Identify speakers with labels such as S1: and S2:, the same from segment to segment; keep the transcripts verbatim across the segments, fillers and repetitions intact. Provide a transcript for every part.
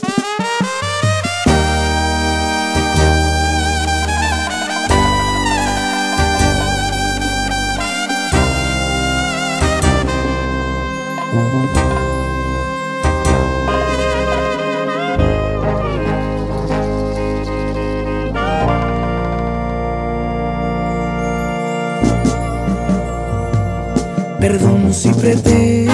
S1: Perdón si pretendo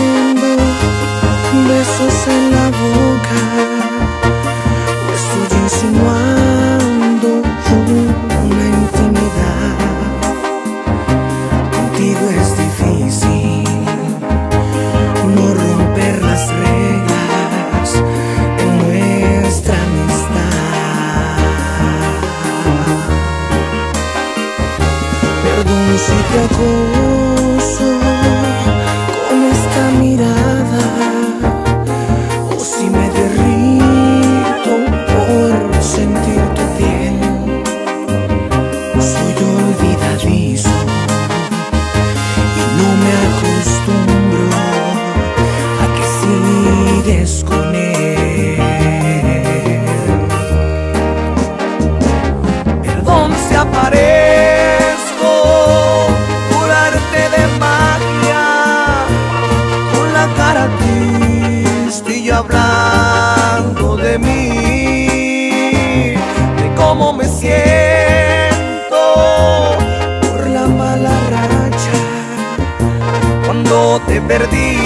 S1: besos en la boca o estoy insinuando una intimidad. Contigo es difícil no romper las reglas de nuestra amistad. Perdón si te acoso con esta mirada, o si me derrito por sentir tu piel. Soy olvidadizo y no me acostumbro a que sigues con él. Perdón si aparezco por arte de magia, con la cara triste y hablando de mí, de cómo me siento por la mala racha cuando te perdí.